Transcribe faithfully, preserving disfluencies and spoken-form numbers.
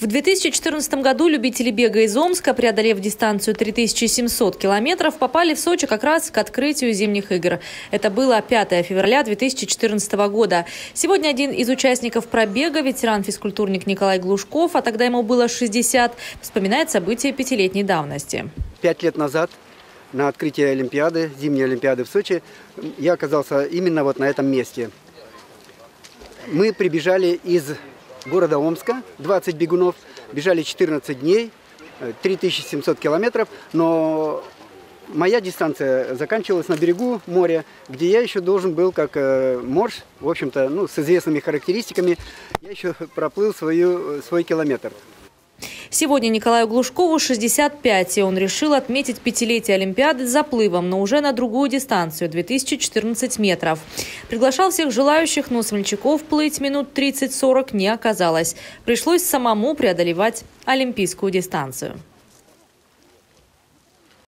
В две тысячи четырнадцатом году любители бега из Омска, преодолев дистанцию три тысячи семьсот километров, попали в Сочи как раз к открытию зимних игр. Это было пятого февраля две тысячи четырнадцатого года. Сегодня один из участников пробега, ветеран-физкультурник Николай Глушков, а тогда ему было шестьдесят, вспоминает события пятилетней давности. Пять лет назад на открытии Олимпиады, зимней Олимпиады в Сочи, я оказался именно вот на этом месте. Мы прибежали из города Омска, двадцать бегунов, бежали четырнадцать дней, три тысячи семьсот километров, но моя дистанция заканчивалась на берегу моря, где я еще должен был, как морж, в общем-то, ну, с известными характеристиками, я еще проплыл свою, свой километр. Сегодня Николаю Глушкову шестьдесят пять, и он решил отметить пятилетие Олимпиады с заплывом, но уже на другую дистанцию – две тысячи четырнадцать метров. Приглашал всех желающих, но смельчаков плыть минут тридцать-сорок не оказалось. Пришлось самому преодолевать олимпийскую дистанцию.